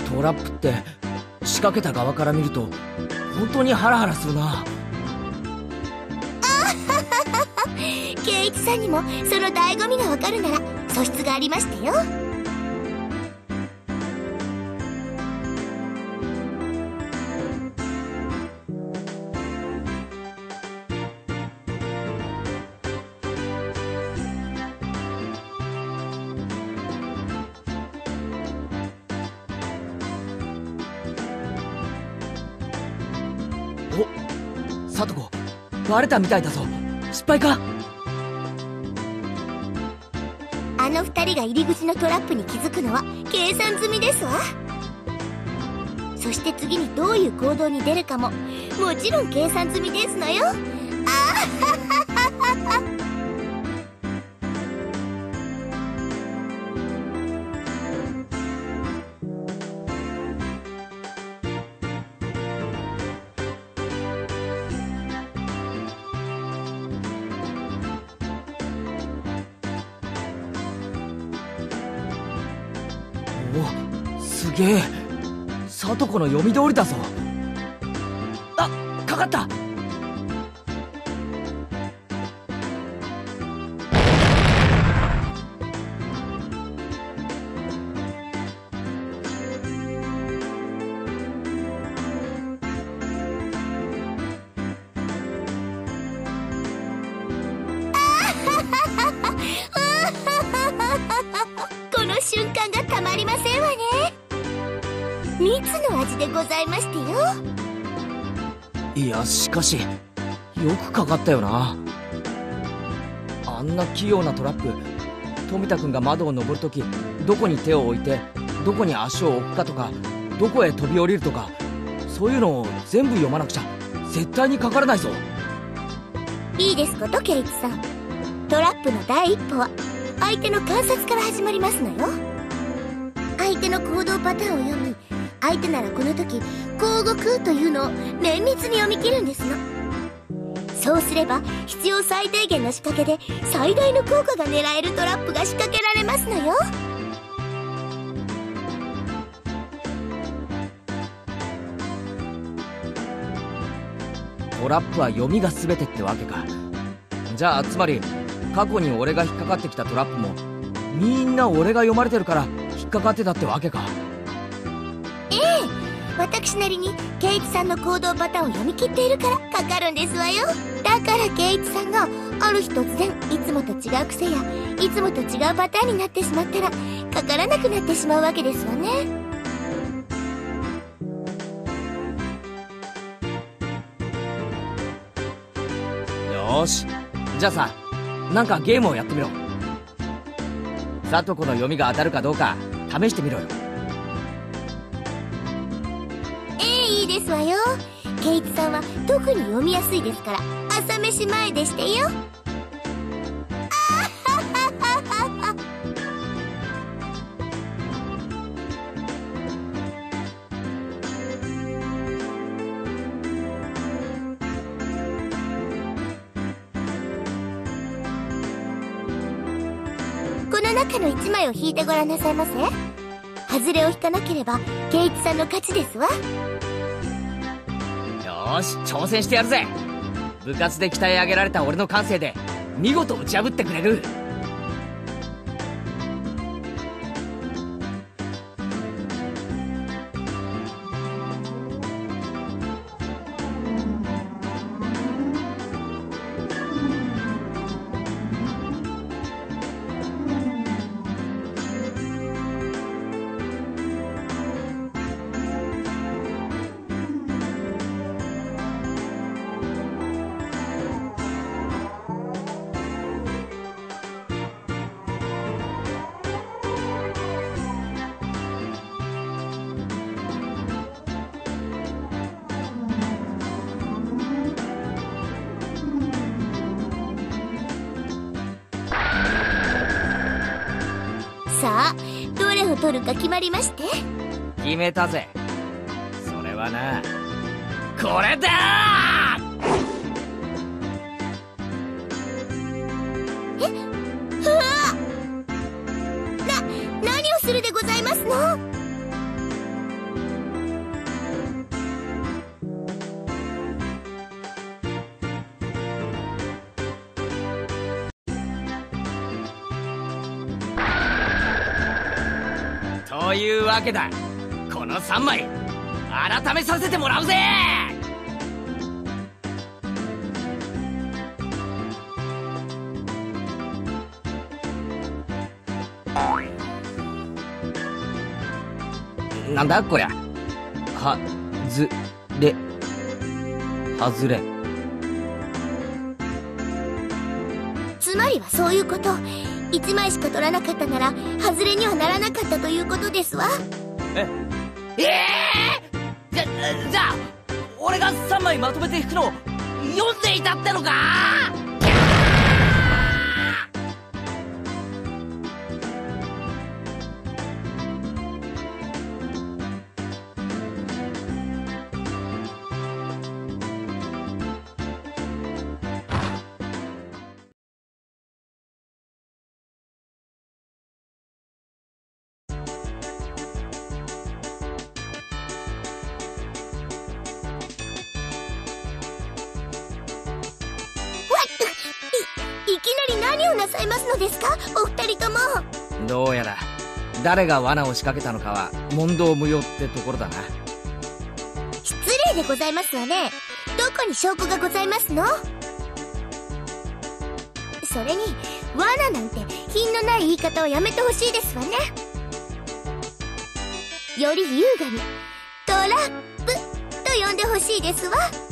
トラップって仕掛けた側から見ると本当にハラハラするな。 圭一さんにもその醍醐味がわかるなら素質がありましたよ。 お、さとこバレたみたいだぞ。失敗か？ あの二人が入り口のトラップに気づくのは計算済みですわ。そして次にどういう行動に出るかももちろん計算済みですのよ。あはははは。 お、すげえ。さとこの読み通りだぞ。あ、かかった。 この瞬間がたまりませんわね。蜜の味でございましてよ。 いや、しかしよくかかったよな。あんな器用なトラップ、富田君が窓を登るときどこに手を置いてどこに足を置くかとか、どこへ飛び降りるとか、そういうのを全部読まなくちゃ絶対にかからないぞ。 いいですこと、圭一さん。トラップの第一歩は相手の観察から始まりますのよ。相手の行動パターンを読み、相手ならこの時こう動くというのを綿密に読み切るんですの。そうすれば必要最低限の仕掛けで最大の効果が狙えるトラップが仕掛けられますのよ。 トラップは読みが全てってわけか。じゃあつまり過去に俺が引っかかってきたトラップもみんな俺が読まれてるから引っかかってたってわけか。 ええ、私なりに圭一さんの行動パターンを読み切っているからかかるんですわよ。だから圭一さんがある日突然いつもと違う癖やいつもと違うパターンになってしまったらかからなくなってしまうわけですわね。 よーし、じゃあさ、なんかゲームをやってみろ。さとこの読みが当たるかどうか試してみろよ。 いいですわよ。圭一さんは特に読みやすいですから朝飯前でしてよ。この中の1枚を引いてごらんなさいませ。外れを引かなければ圭一さんの勝ちですわ。 よーし、挑戦してやるぜ。部活で鍛え上げられた俺の感性で見事打ち破ってくれる。 さあ、どれを取るか決まりまして。 決めたぜ。それはな、これだー。うわ何をするでございますの。 そういうわけだ。この3枚改めさせてもらうぜ。なんだこりゃ。はずれ外れ。 つまりはそういうこと。1枚しか取らなかったなら外れにはならなかったということですわ。 じゃあ俺が3枚まとめて引くのを読んでいたってのか。 いきなり何をなさいますのですか、お二人とも。 どうやら誰が罠を仕掛けたのかは問答無用ってところだな。 失礼でございますわね。どこに証拠がございますの？それに罠なんて品のない言い方をやめてほしいですわね。より優雅にトラップと呼んでほしいですわ。